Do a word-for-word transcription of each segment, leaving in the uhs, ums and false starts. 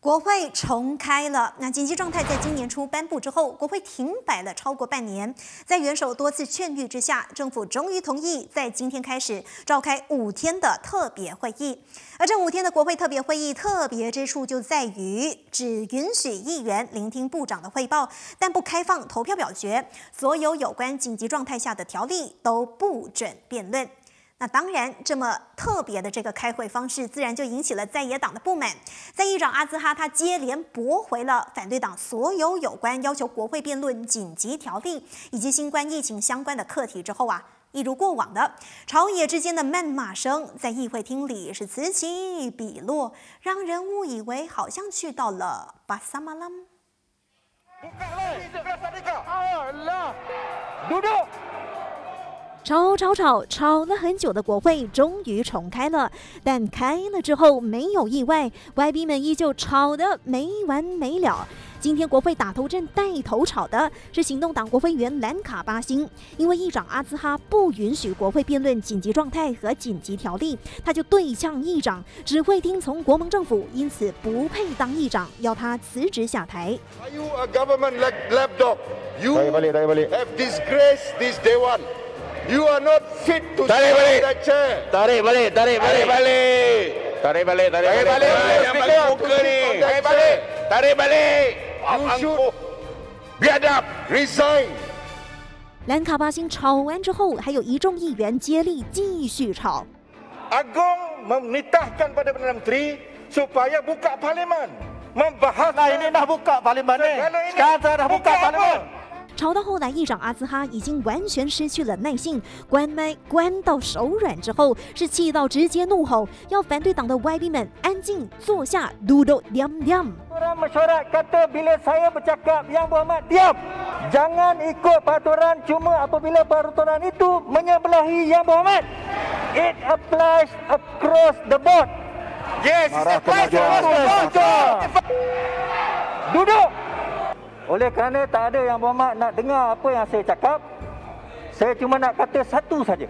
国会重开了。那紧急状态在今年初颁布之后，国会停摆了超过半年。在元首多次劝谕之下，政府终于同意在今天开始召开五天的特别会议。而这五天的国会特别会议特别之处就在于，只允许议员聆听部长的汇报，但不开放投票表决。所有有关紧急状态下的条例都不准辩论。 那当然，这么特别的这个开会方式，自然就引起了在野党的不满。在议长阿兹哈他接连驳回了反对党所有有关要求国会辩论紧急条例以及新冠疫情相关的课题之后啊，一如过往的朝野之间的谩骂声，在议会厅里是此起彼落，让人误以为好像去到了巴萨马拉。 吵吵吵吵了很久的国会终于重开了，但开了之后没有意外，外宾们依旧吵得没完没了。今天国会打头阵带头吵的是行动党国会议员兰卡巴辛，因为议长阿兹哈不允许国会辩论紧急状态和紧急条例，他就对呛议长，只会听从国盟政府，因此不配当议长，要他辞职下台。 Are you a government lapdog? You have disgraced this day one. You are not fit to tarik balik that chair. Tarik balik, tarik balik. Tarik balik, tarik balik. Tarik balik. Yang balik muka ni. Tarik balik. Tarik balik. You should biadab, resign. 兰卡巴辛吵完之后，还有一众议员接力继续吵。 Agong menitahkan pada Perdana Menteri supaya buka parlimen, membahas. Nah ini dah buka parlimen ni. Sekarang saya dah buka parlimen. 吵到后来，议长阿兹哈已经完全失去了耐性，关麦关到手软之后，是气到直接怒吼，要反对党的 Y B 们安静坐下 ，duduk diam diam。 Orang mesyuarat kata bila saya bercakap yang berhormat diam. Jangan ikut peraturan cuma apabila peraturan itu menyebelahi yang berhormat. It applies across the board. Yes, it applies across the board. Duduk. Oleh kerana tak ada yang berhormat nak dengar apa yang saya cakap, saya cuma nak kata satu saja.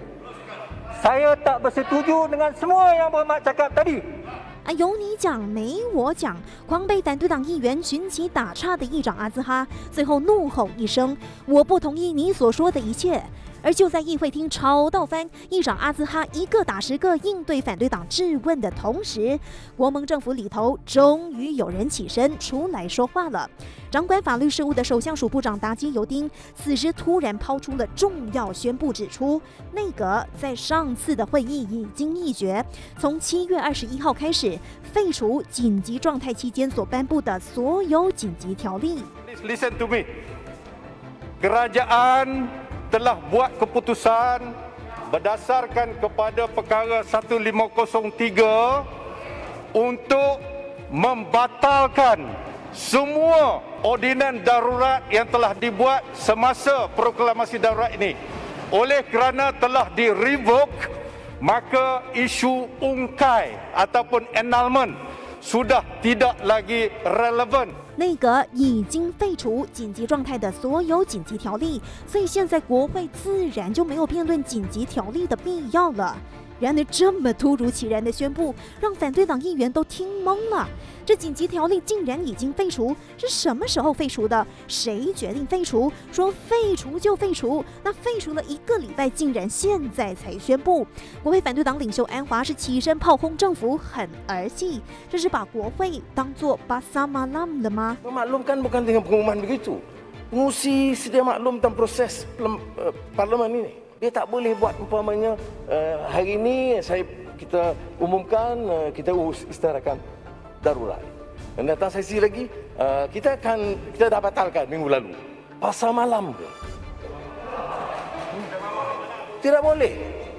Saya tak bersetuju dengan semua yang berhormat cakap tadi. 啊，有你讲没我讲，狂被反对党议员群起打岔的议长阿兹哈，最后怒吼一声：“我不同意你所说的一切。” 而就在议会厅吵到翻，议长阿兹哈一个打十个应对反对党质问的同时，国盟政府里头终于有人起身出来说话了。掌管法律事务的首相署部长达基尤丁此时突然抛出了重要宣布，指出内阁在上次的会议已经议决，从七月二十一号开始废除紧急状态期间所颁布的所有紧急条例。 Please listen to me. Kerajaan telah buat keputusan berdasarkan kepada perkara seribu lima ratus tiga untuk membatalkan semua ordinan darurat yang telah dibuat semasa proklamasi darurat ini. Oleh kerana telah di-revoke, maka isu ungkai ataupun annulment sudah tidak lagi relevan. 内阁已经废除紧急状态的所有紧急条例，所以现在国会自然就没有辩论紧急条例的必要了。然而，这么突如其然的宣布，让反对党议员都听懵了。这紧急条例竟然已经废除，是什么时候废除的？谁决定废除？说废除就废除，那废除了一个礼拜，竟然现在才宣布。国会反对党领袖安华是起身炮轰政府，很儿戏。这是把国会当作巴萨马拉了吗？ Memaklumkan bukan dengan pengumuman begitu. Pengusi sedia maklum tentang proses parlimen ini. Dia tak boleh buat umpamanya hari ini saya kita umumkan kita isytiharkan darurat. Dan datang sesi lagi kita akan kita dah batalkan minggu lalu. Pasal malam ke? Tidak boleh.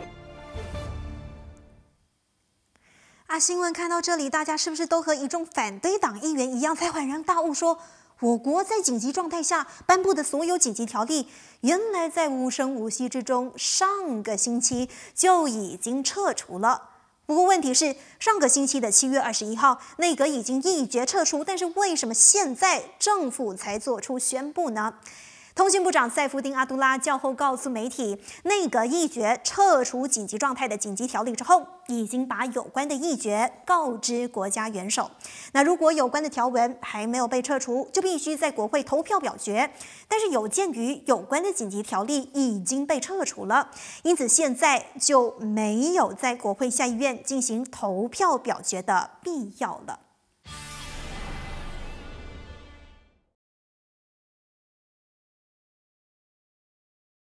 啊，新闻看到这里，大家是不是都和一众反对党议员一样，才恍然大悟说，我国在紧急状态下颁布的所有紧急条例，原来在无声无息之中，上个星期就已经撤除了。不过问题是，上个星期的七月二十一号，内阁已经议决撤除，但是为什么现在政府才做出宣布呢？ 通讯部长塞夫丁阿杜拉较后告诉媒体，内阁议决撤除紧急状态的紧急条例之后，已经把有关的议决告知国家元首。那如果有关的条文还没有被撤除，就必须在国会投票表决。但是有鉴于有关的紧急条例已经被撤除了，因此现在就没有在国会下议院进行投票表决的必要了。